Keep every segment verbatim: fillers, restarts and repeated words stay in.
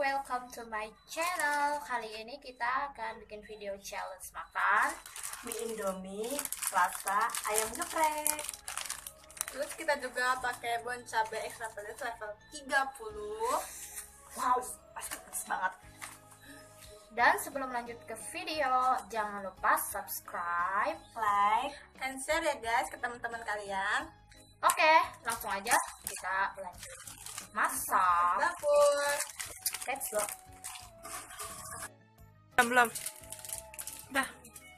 welcome to my channel. Kali ini kita akan bikin video challenge makan mie Indomie rasa ayam geprek. Terus kita juga pakai bon cabai extra pedas level tiga puluh. Wow, pasti pedas banget. Dan sebelum lanjut ke video, jangan lupa subscribe, Like, And share ya guys ke teman-teman kalian. Oke, langsung aja kita lanjut masak. Dapur. Let's go. Belum belum. Udah.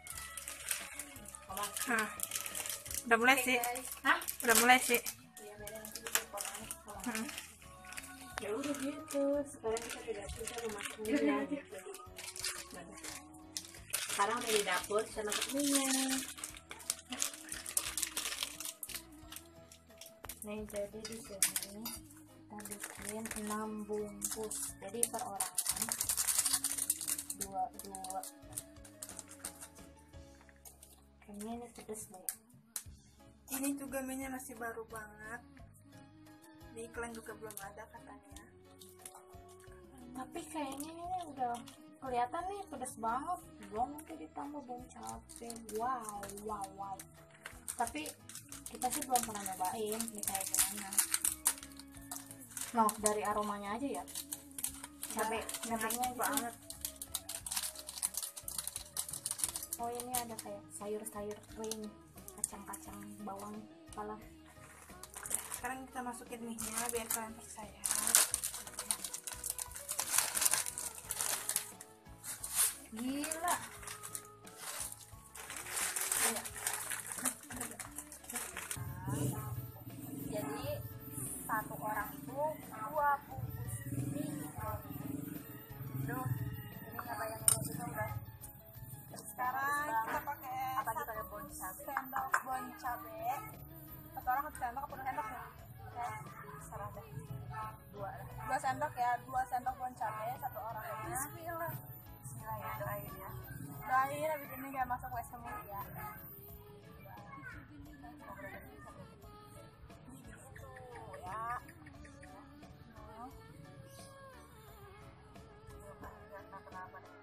Nah. Udah mulai sih. Hah? Udah mulai sih. Hmm. ya udah gitu. Sekarang kita tidak bisa memasaknya gitu. Sekarang udah di dapur, kita masak mie. Nih, jadi di sini kita bikin enam bungkus. Jadi per orang dua dua. Kayaknya ini pedes deh. Ini juga mie-nya masih baru banget. Di iklan juga belum ada katanya. Tapi kayaknya ini udah kelihatan nih pedes banget. Belum nanti ditambah bon cabe. Wow, wow, wow. Tapi kita sih belum pernah nyobain nih kayak gimana. Noh, dari aromanya aja ya. Cabe, cabenya gitu. Banget. Oh, ini ada kayak sayur-sayur kering, kacang-kacang, bawang, pala. Sekarang kita masukin mie-nya biar kalian percaya. Gila. Jadi satu orang itu dua bungkus mie. Duh, ini nggak bayangin aja udah. Sekarang kita pakai Apa satu pakai bon cabe? sendok bon cabe. Satu orang satu sendok apa dua sendok ya? Oke, serah deh. Dua lah. Dua sendok ya, dua sendok bon cabe satu orangnya. Bismillah. Bismillah ya, doain ya. Doain abis ini gak masuk W C mulu ya. Gitu ya. Kenapa nih?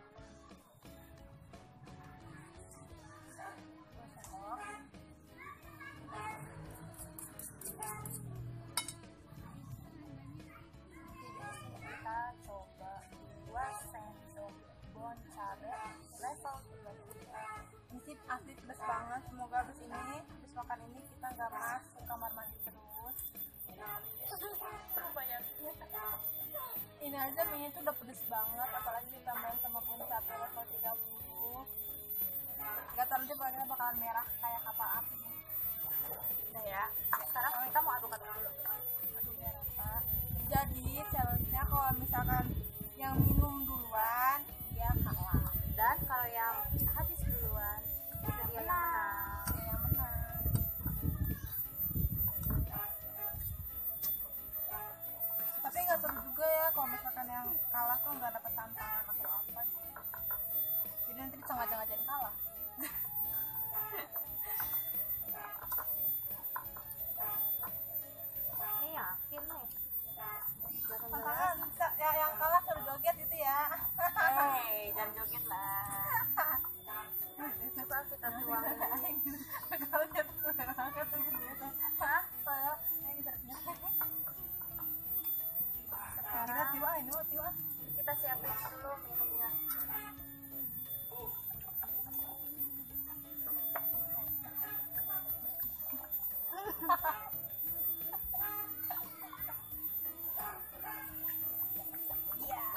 Kita coba dua sendok bon cabe level tiga puluh. Ini sih asli pedas banget. Semoga abis ini, abis makan ini kita gak masuk kamar mandi terus. Ini aja mie itu udah pedes banget, apalagi ditambahin sama bon cabe level tiga puluh. Gak tau nanti kita bakalan merah kayak kapal api. Udah ya. Sekarang kita mau aduk-aduk dulu. Aduh biar rata. Jadi challenge-nya kalau misalkan yang minum duluan dia kalah. Dan kalau yang habis duluan, itu dia yang menang. Dia yang menang. Tapi nggak seru juga ya kalau misalkan yang kalah tuh nggak dapet tantangan atau apa gitu. Jadi nanti disengaja-ngajain kalah. Ini yakin nih. Tantangan bisa ya, yang kalah suruh joget gitu ya. Hei, jangan joget lah. Coba kita tuangin. Kalau dia tuh banget tuh gitu. Hah? Saya ini ternyata. Kita tiba ini mau tiba. Kita siapin dulu minumnya. Iya.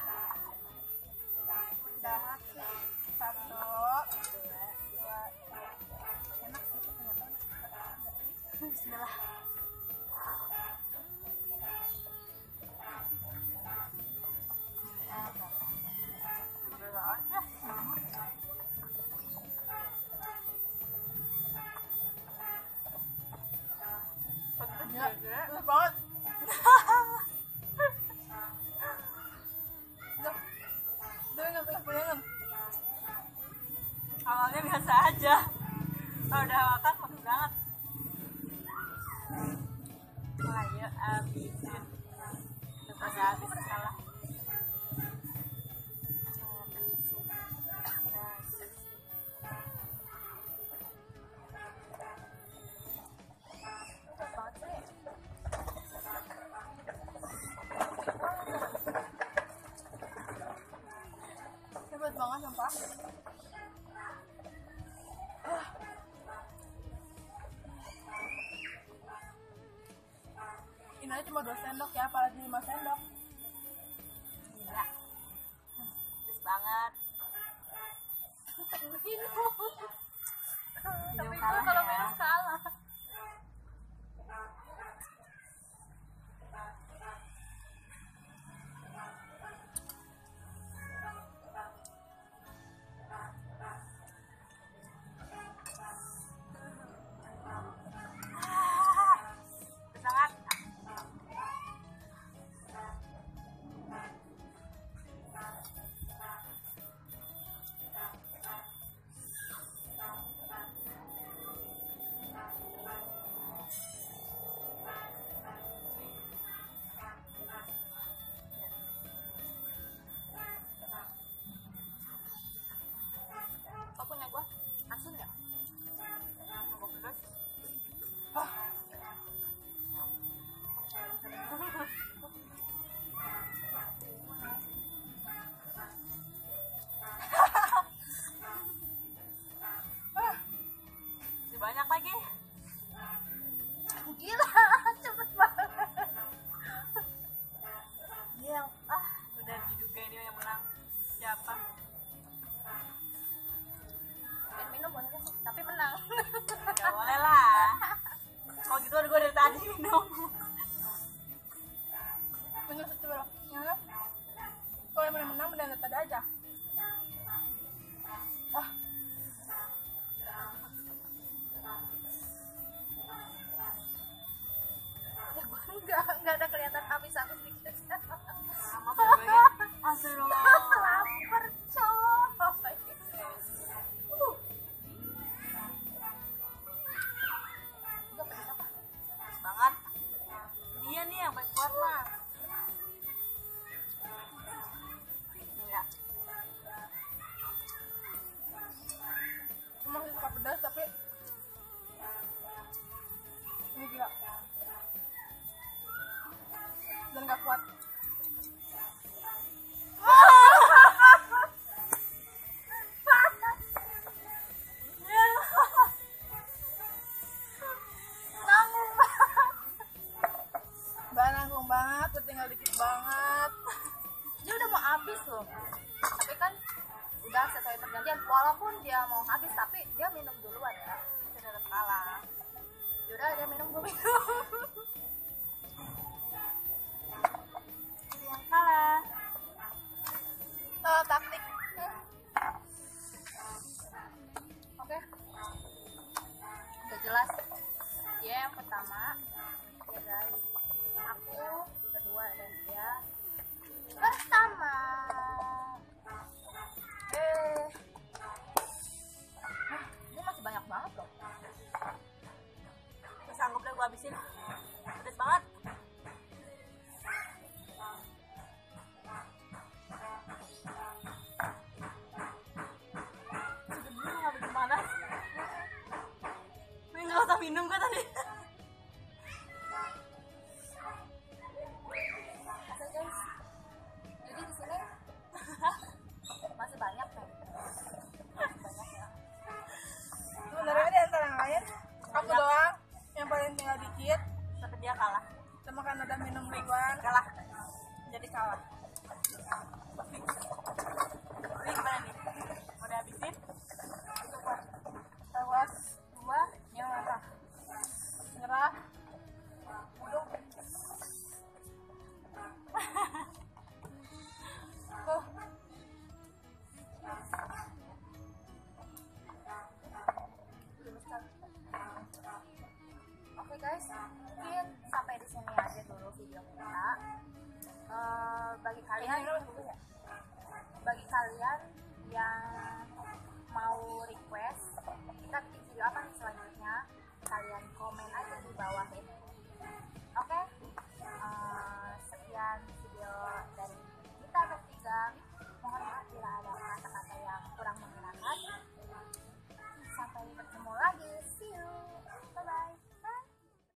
Udah satu, dua, dua. Enak sih ternyata. Bismillah. apa. Ini aja cuma dua sendok ya, apalagi lima sendok. Gila. Pedes banget. Tapi gue kalau minum kalah. Banyak lagi. Gila, cepet banget. Dia ah udah diduga dia yang menang. Siapa? Pengen minum boleh sih, tapi menang. Gak boleh lah. Kalau gitu gue dari tadi minum. Minum satu bro. Ya. Kalau yang menang menang dari tadi aja. Ah. Enggak, enggak ada kelihatan habis-habis dikit. Sama berbagai. Astagfirullah. Lapar, coy. Uh. Enggak pedes apa? Pedes banget. Dia nih yang paling kuat mah. Enggak. Emang sih suka pedas tapi ini gila. Dan gak kuat. Nanggung banget. Mbak nanggung banget, tinggal dikit banget. Dia udah mau habis loh. Tapi kan udah sesuai perjanjian. Walaupun dia mau habis, tapi dia minum duluan ya. Kita tetap kalah. Yaudah dia minum, gue minum. Yang kalah. Uh, taktik. Oke. Udah jelas. Dia yang pertama. Ya guys. Aku kedua dan dia pertama. Eh. Hah, ini masih banyak banget loh. Gak sanggup deh gue habisin. Pedes banget. Gak usah minum kan tadi. Oke guys, jadi di sini masih banyak kan? Masih banyak ya. Sebenarnya di antara yang lain, aku doang yang paling tinggal dikit. Tapi dia kalah. Cuma karena udah minum duluan, Kalah. jadi kalah. Ini gimana nih? Mau dihabisin? Awas dua yang merah. Nyerah. Udah. Oh. Oke guys, mungkin sampai di sini aja dulu video kita. Uh, bagi kalian, bagi kalian yang